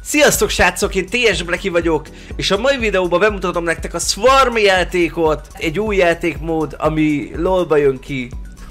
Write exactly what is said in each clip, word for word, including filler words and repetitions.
Sziasztok srácok, én té es Blacky vagyok, és a mai videóban bemutatom nektek a Swarm játékot, egy új játékmód, ami lolba jön ki.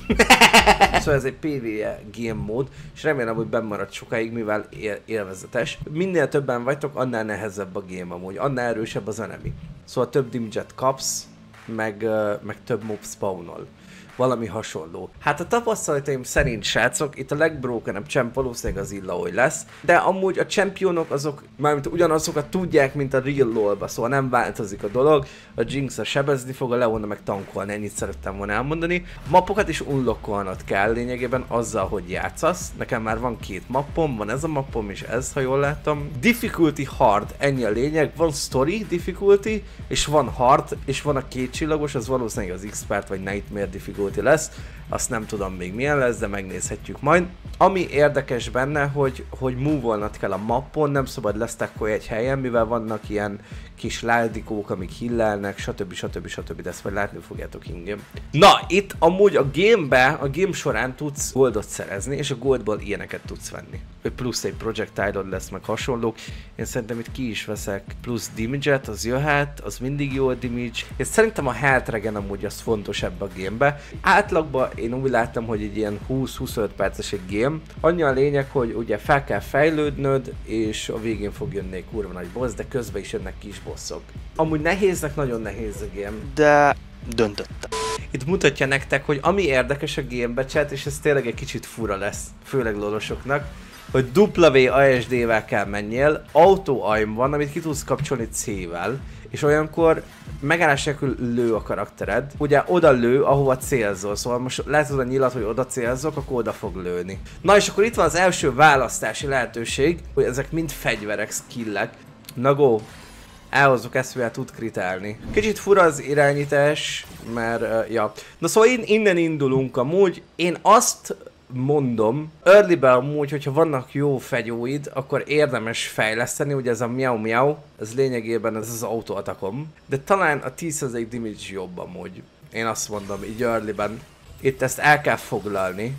Szóval ez egy pé vé e game mód, és remélem, hogy bennmarad sokáig, mivel él élvezetes. Minél többen vagytok, annál nehezebb a game amúgy, annál erősebb az enemy. Szóval több damage-et kapsz, meg, uh, meg több mob spawnol. Valami hasonló. Hát a tapasztalataim szerint, srácok, itt a legbrokenebb champ valószínűleg az Illaoi lesz, de amúgy a championok azok, mármint ugyanazokat tudják, mint a real lolba, szóval nem változik a dolog. A Jinx a sebezni fog, a Leona meg tankolni, ennyit szerettem volna elmondani. A mappokat is unlockolnod kell lényegében azzal, hogy játszasz. Nekem már van két mappom, van ez a mappom és ez, ha jól láttam. Difficulty hard, ennyi a lényeg. Van story difficulty, és van hard, és van a két csillagos, az valószínűleg az expert vagy nightmare difficulty lesz, azt nem tudom még milyen lesz, de megnézhetjük majd. Ami érdekes benne, hogy, hogy move-olnod kell a mappon, nem szabad lesztekkolni egy helyen, mivel vannak ilyen kis láldikók, amik hillelnek, stb. stb. stb. De ezt majd látni fogjátok ingyen. Na, itt amúgy a gamebe, a game során tudsz goldot szerezni, és a goldból ilyeneket tudsz venni. Plusz egy projectile-od lesz, meg hasonlók. Én szerintem itt ki is veszek plusz damage-et, az jöhet, az mindig jó a damage. És szerintem a health regen amúgy az fontos ebbe a gamebe. Átlagban én úgy láttam, hogy egy ilyen húsz-huszonöt perces egy game. Annyi a lényeg, hogy ugye fel kell fejlődnöd, és a végén fog jönni egy kurva nagy boss, de közben is jönnek kis bosszok. Amúgy nehéznek, nagyon nehéz a game. De döntöttem. Itt mutatja nektek, hogy ami érdekes a gamebe, chat, és ez tényleg egy kicsit fura lesz, főleg lolosoknak, hogy dupla vé á es dé-vel kell menjél, auto aim van, amit ki tudsz kapcsolni cé-vel, és olyankor megállás nélkül lő a karaktered. Ugye oda lő, ahova célzol, szóval most látod a nyilat, hogy oda célzok, akkor oda fog lőni. Na és akkor itt van az első választási lehetőség, hogy ezek mind fegyverek, skillek. Na go! Elhozzuk ezt, mivel tud kritálni. Kicsit fura az irányítás, mert uh, ja. Na szóval in innen indulunk amúgy. Én azt mondom, earlyben amúgy, hogyha vannak jó fegyóid, akkor érdemes fejleszteni, ugye ez a miau miau, ez lényegében ez az autoatakom. De talán a tíz százalék damage jobb amúgy. Én azt mondom, így earlyben. Itt ezt el kell foglalni.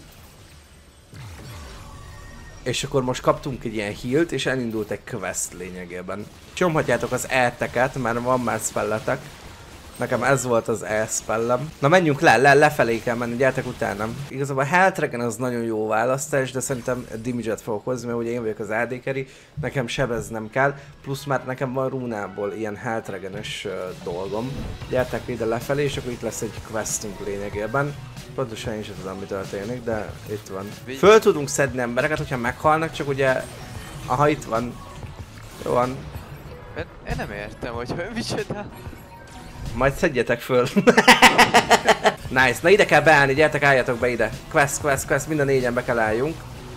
És akkor most kaptunk egy ilyen healt, és elindult egy quest lényegében. Csomhatjátok az E-teket, mert van már spelletek. Nekem ez volt az E-spellem. Na menjünk le, le, lefelé kell menni, gyertek utánam. Igazából a health regen az nagyon jó választás, de szerintem damage-et fogok hozni, mert ugye én vagyok az á dé carry, nekem sebeznem kell, plusz már nekem van runából ilyen health regenes uh, dolgom. Gyertek ide lefelé, és akkor itt lesz egy questünk lényegében. Pontosan én sem tudom, mi történik, de itt van. Föl tudunk szedni embereket, hogyha meghalnak, csak ugye... Aha, itt van. Jó van. Én nem értem, hogy micsoda. Majd szedjetek föl. Nice, na ide kell beállni, gyertek, álljatok be ide. Quest, quest, quest, mind a négyen be kell álljunk.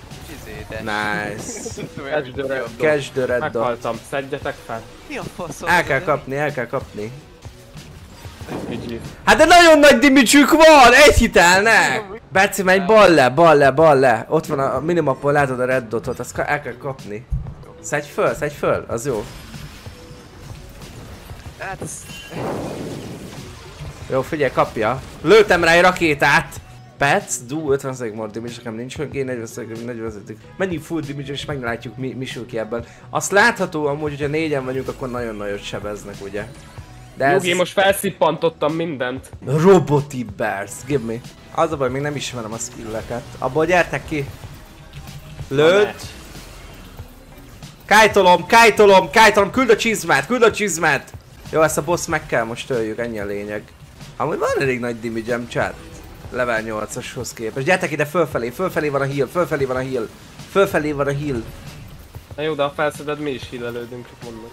Nice. Catch the red dot. Meghaltam, szedjetek fel. Mi a faszom? El kell kapni, el kell kapni. Hát de nagyon nagy damage-ük van, egy hitelnek! Beci, menj bal le, bal le, bal le. Ott van a minimapon, látod a red dotot, azt el kell kapni. Szedj föl, szedj föl, az jó. Hát ez... Jó, figyelj, kapja. Lőttem rá egy rakétát! Pets, do ötven százalék more damage, nekem nincs hogy én negyven százalék, negyven százalék. Menjünk full damage és meglátjuk mi, mi sül ki ebből. Azt látható amúgy, hogyha négyen vagyunk, akkor nagyon nagyot sebeznek, ugye? De Jogi, ez... most felszippantottam mindent. Roboti Bears, give me. Az a baj, még nem ismerem a skilleket. Abból gyertek ki. Lőtt. Kájtolom, kájtolom, kájtolom, küld a csizmát, küld a csizmát. Jó, ezt a boss meg kell most öljük, ennyi a lényeg. Amúgy van elég nagy damage-em, chat. Level nyolcashoz képest. Gyertek ide fölfelé, fölfelé van a heal, fölfelé van a heal. Fölfelé van a heal. Na jó, de ha felszeded, mi is healelődünk, csak mondom.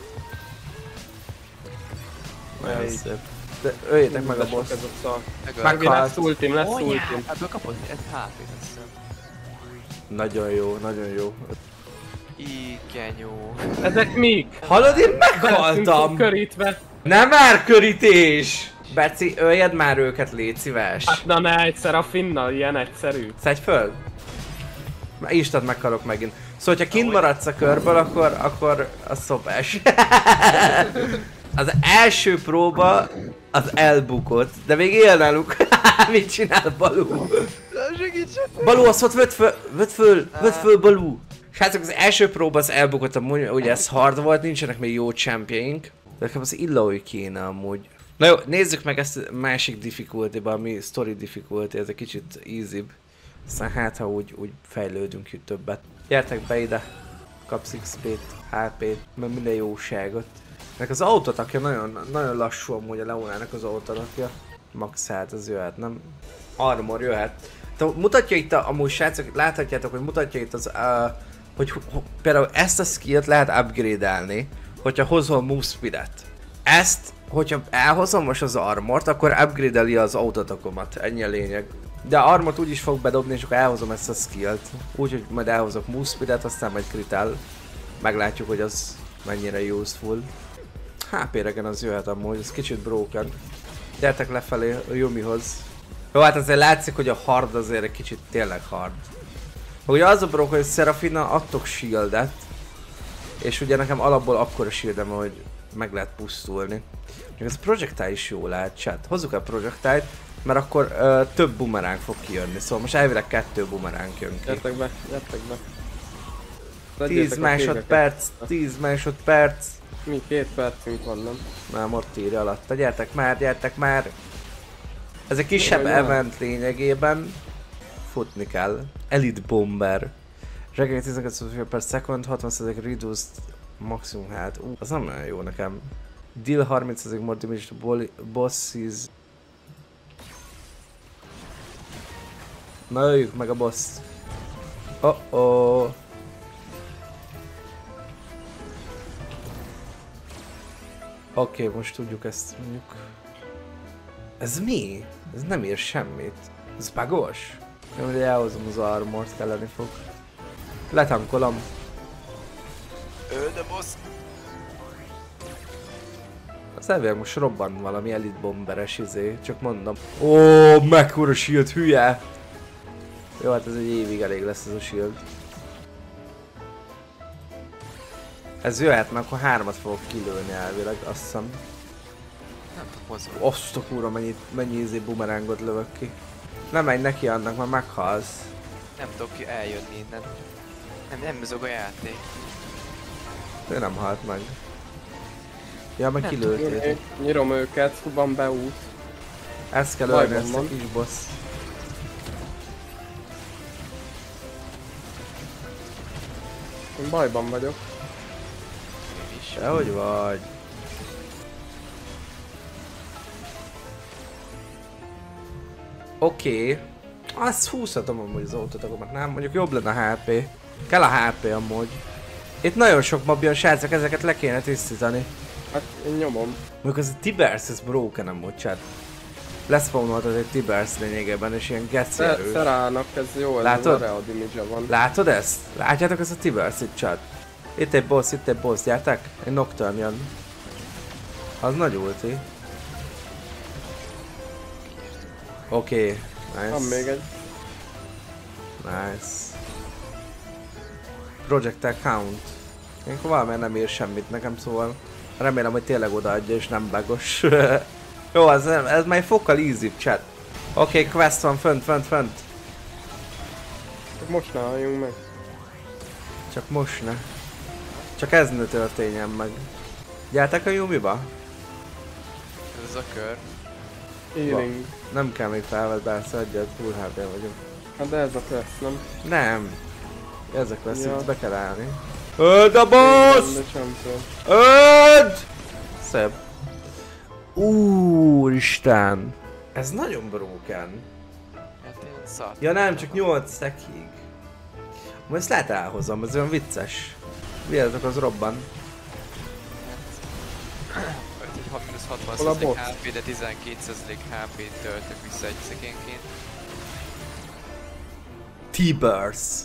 Olyan szép. De öljétek meg a boss. Meghalt. Lesz ultim, lesz ultim. Ebből kapod egy há pét, azt hiszem. Nagyon jó, nagyon jó. Igen jó. Ezek mik? Hallod, én meghaltam! Körítve. Nem már körítés! Beci, öljed már őket, légy szíves. Hát na ne egyszer a finnal, ilyen egyszerű. Szedj föl! Már Istent meghalok megint. Szóval, ha kint maradsz a körből, akkor, akkor a szopás. Az első próba az elbukott, de még él náluk. Mit csinál Balú? Balú, azt ott vedd föl, vedd föl, vedd föl Balú. Srácok, az első próba az elbukott amúgy, ugye ez hard volt, nincsenek még jó championink. De nekem az Illaoi kéne amúgy. Na jó, nézzük meg ezt a másik difficulty-ba, ami story difficulty, ez egy kicsit easy-b. Aztán hát, ha úgy, úgy fejlődünk itt többet. Gyertek be ide, kapsz iksz pét, há pét, meg minden jóságot. Nek az autotakja nagyon, nagyon lassú amúgy a Leonának az autotakja. Max hát az jöhet, nem? Armor jöhet. De mutatja itt a, amúgy srácok, láthatjátok, hogy mutatja itt az, uh, hogy ho, például ezt a skillt lehet upgrade-elni, hogyha hozol move speed-et. Ezt, hogyha elhozom most az armort, akkor upgrade-eli az autotakomat, ennyi a lényeg. De a armort úgyis fog bedobni, és akkor elhozom ezt a skillt. Úgyhogy majd elhozok move speed-et, aztán majd crit-el. Meglátjuk, hogy az mennyire useful. há pé regen az jöhet amúgy, ez kicsit broken. Gyertek lefelé a Yumihoz. Jó, hát azért látszik, hogy a hard azért egy kicsit tényleg hard. Ugye az a broken, hogy Seraphina adtok shieldet. És ugye nekem alapból akkora shieldem, hogy meg lehet pusztulni. Még ez a projectile is jó lehet, chat. Hozzuk el projectile-t, mert akkor uh, több bumeráng fog kijönni. Szóval most elvileg kettő bumeráng jön ki. Gyertek be, gyertek be. tíz másodperc, tíz másodperc. Mi? Két percünk van, nem? Nem, ott írja alatta. Gyertek már, gyertek már. Ez egy kisebb event lényegében. Futni kell. Elite Bomber. Regain tizenkettő per second, hatvan százalék reduced maximum hát. Uh, az nem olyan jó nekem. Deal harminc százalék more damage to bosses. Na öljük meg a boss. Oh oh. Oké, okay, most tudjuk ezt mondjuk. Ez mi? Ez nem ér semmit. Ez bugos? Én ugye elhozom az armort, kelleni fog. Letankolom. Öld a boss! Az elvileg most robban valami Elite Bomberes izé, csak mondom. Ó, mekkora shield, hülye! Jó, hát ez egy évig elég lesz ez a shield. Ez jöhet, mert akkor hármat fogok kilőni elvileg, azt hiszem. Nem tudok mozogni. Azt a kurva, mennyi, mennyi izé bumerángot lövök ki. Nem menj neki annak, már meghalsz. Nem tudok ki eljönni innen. Nem, nem mozog a játék. Ő nem halt meg. Ja, meg Nem kilőttél. Nyírom őket, van be út. Ezt kell Bajban ölni, ezt a van. kis boss. Én bajban vagyok. Én is. Te hogy vagy? Oké. Okay. Azt húzhatom amúgy az autotakomat, nem? Mondjuk jobb lenne a há pé. Kell a há pé amúgy. Itt nagyon sok mob jön, srácok, ezeket le kéne tisztítani. Hát én nyomom. Mondjuk az a Tibers, ez broken amúgy, chat. Leszpawnoltad egy Tibers lényegében, és ilyen geci erős. Szerának ez jó, ez Látod? az Area damage van. Látod ezt? Látjátok ezt a Tibers itt, chat? Itt egy boss, itt egy boss, gyertek? Egy Nocturne jön. Az nagy ulti. Oké, okay. Nice. Van még egy. Nice. Projectile count. Én valamiért nem ír semmit nekem, szóval remélem, hogy tényleg odaadja és nem bugos. Jó, ez, ez már egy fokkal easy chat. Oké, okay, quest van fönt, fönt, fönt. Csak most ne halljunk meg. Csak most ne. Csak ez ne történjen meg. Gyertek a Yumiba? Ez a kör. Healing. Nem kell még felvett, bár szedjed, full há pé vagyok. Hát de ez a quest, nem? Nem. Ezek lesz, Ja. itt be kell állni. Öld a boss! De champion. Öld! Szebb. Úristen! Ez nagyon broken. Hát én szart. Ja nem, csak nyolc szekig. Most ezt lehet elhozom, ez olyan vicces. Vigyázzatok, az robban. Mínusz hatvan Hol a százalék bot? há pé, de tizenkét százalék há pét töltök vissza egy szekénként. T-Burst.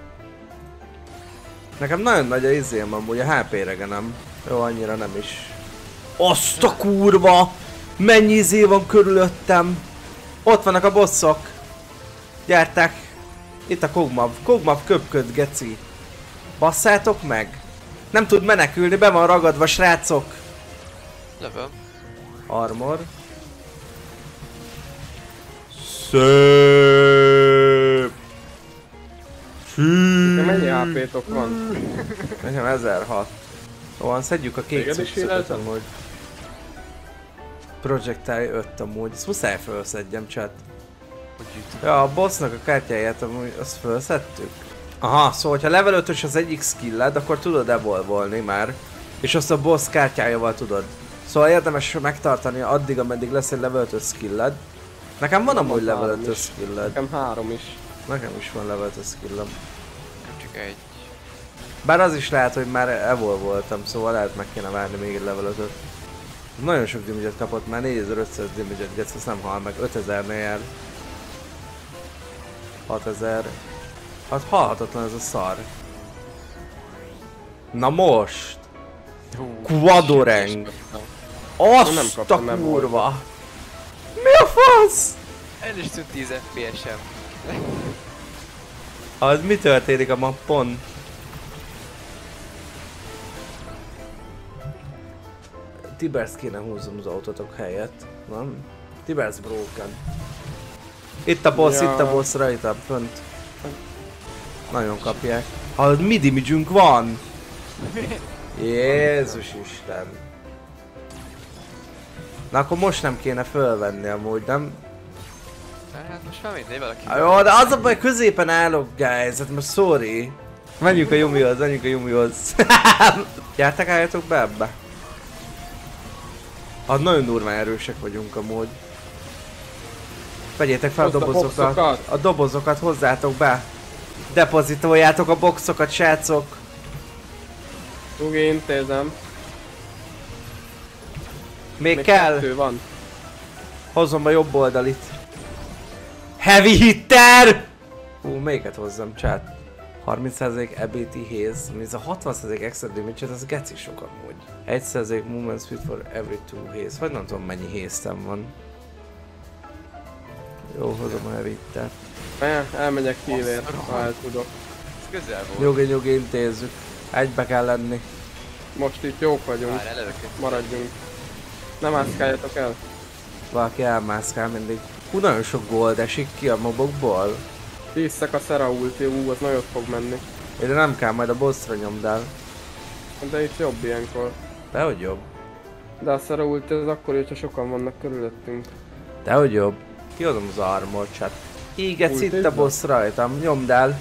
Nekem nagyon nagy a izém amúgy, a há pé regenem. Jó, annyira nem is. Azt a kurva! Mennyi izé van körülöttem! Ott vannak a bosszok! Gyertek! Itt a Kog'Maw. Kog'Maw köpköd, geci. Basszátok meg! Nem tud menekülni, be van ragadva, srácok! Lövöm. Armor. Szép! Hű! Mennyi há pétok van? Nekem ezerhat. Szóval szedjük a kék Téged is cuccokat híráltam? amúgy. Projectile öt amúgy, ezt muszáj felszedjem, chat. Hogy jutunk. Ja, a bossnak a kártyáját amúgy azt felszedtük. Aha, szóval ha level ötös az egyik skilled, akkor tudod evolvolni már. És azt a boss kártyájával tudod. Szóval érdemes megtartani addig, ameddig lesz egy level ötös skilled. Nekem van amúgy level három ötös is. skilled. Nekem három is. Nekem is van level ötös skillem. Nem csak egy. Bár az is lehet, hogy már evolvoltam, szóval lehet meg kéne várni még egy level ötöt. Nagyon sok damage-et kapott, már négyezer-ötszáz damage-et, Getsz, azt nem hal meg, ötezernél jár. hatezer. Hát halhatatlan ez a szar. Na most! Hú, Quadoreng! Nem Azt a kaptam, nem kurva! Mi a fasz? El is tűnt tíz ef pé es-em. Az mi történik a mappon? Tibers kéne húzzon az autótok helyett, nem? Tibers broken. Itt a boss, Ja. itt a boss rajta, fönt. Nagyon kapják. Hallod, mi damage-ünk van? Jézus Isten. Na akkor most nem kéne fölvenni amúgy, nem? Hát most már mindegy, valaki... Jó, de az a baj, középen állok, guys, hát most sorry. Menjünk a Yumihoz, menjünk a Yumihoz. Gyertek, álljatok be ebbe. Hát nagyon durván erősek vagyunk amúgy. Vegyétek fel a Hozd a dobozokat. boxokat. A dobozokat hozzátok be. Depozitoljátok a boxokat, srácok. Ugi, intézem. Még, Még kell. kettő van. Hozom a jobb oldalit. Heavy hitter! Hú, melyiket hozzam, csát? harminc százalék ability haze, ami ez a hatvan százalék extra damage, az geci sok amúgy. egy százalék movement speed for every two haze, vagy nem tudom mennyi haze-tem van. Jó, hozom a heavy hittert. El, elmegyek hívért, Bassza, ha el tudok. Ez közel volt. Nyugi, nyugi, intézzük. Egybe kell lenni. Most itt jók vagyunk. Már eleveket. Maradjunk. Nem mászkáljatok el. Valaki elmászkál mindig. Hú, nagyon sok gold esik ki a mobokból. Visszak a Szera ulti, ú, az nagyot fog menni. Ide nem kell, majd a bossra nyomd el. De itt jobb ilyenkor. Dehogy jobb. De a Szera ulti az akkor, hogyha sokan vannak körülöttünk. Dehogy jobb. Kihozom az armor chat. Ígetsz itt a Ultizd? boss rajtam, nyomd el.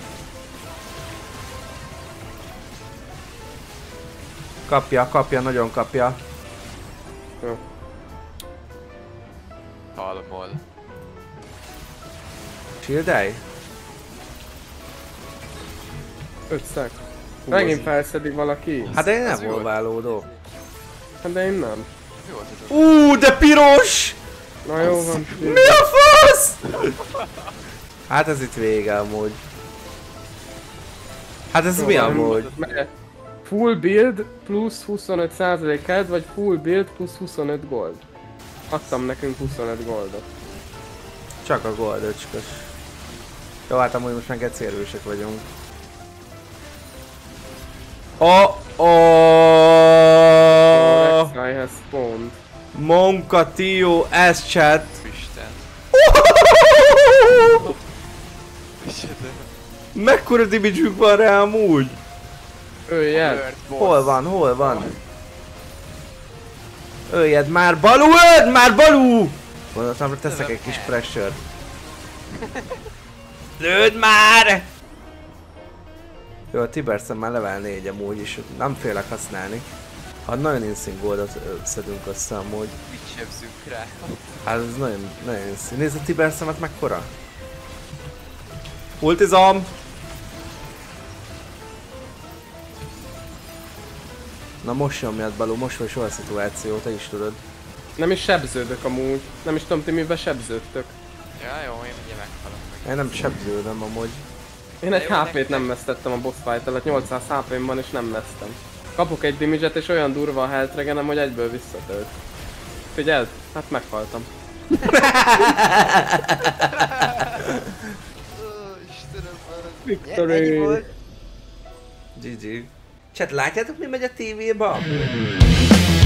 Kapja, kapja, nagyon kapja. Jó. Halmol. Shieldelj? Öt szek. Hú, Megint az- felszedik valaki? Hát én Az nem jó. volválódok. Hát de én nem. Mi volt ez a... Ú, de piros! Na jó van. Mi a fasz? Hát ez itt vége amúgy. Hát ez Jó, mi nem amúgy? Me- Full build plusz huszonöt százalék health, vagy full build plusz huszonöt gold. Adtam nekünk huszonöt goldot. Csak a gold öcskös. Jó, hát amúgy most már geci erősek vagyunk. Oh, oh, Rek'Sai has spawned. Monka Tio S chat. Isten. Micsoda. Mekkora damage-ünk van rá amúgy? Öljed! Bird boss. Hol van, hol van? Öljed már, Balú, öld már, Balú! Gondoltam, hogy teszek egy kis pressure. Lőd már! Jó, a Tibersen már level négy amúgy is, nem félek használni. Hát nagyon insane goldot ö, szedünk össze amúgy. Mit sebzünk rá? Hát ez nagyon, nagyon insane. Nézd a Tibersemet mekkora. Ultizom! Na most nyomjad, Balú, most vagy soha szituáció, te is tudod. Nem is sebződök amúgy. Nem is tudom ti mivel sebződtök. Ja, jó, én ugye meghalok meg. Én nem sebződöm amúgy. Én egy Jó, há pét nektek. nem vesztettem a boss fight alatt, nyolcszáz há pém van és nem vesztem. Kapok egy damage-et és olyan durva a health regenem, hogy egyből visszatölt. Figyeld, hát meghaltam. Ó, Istenem, Victory! ennyi volt. gé gé. Chat, látjátok mi megy a tévéba?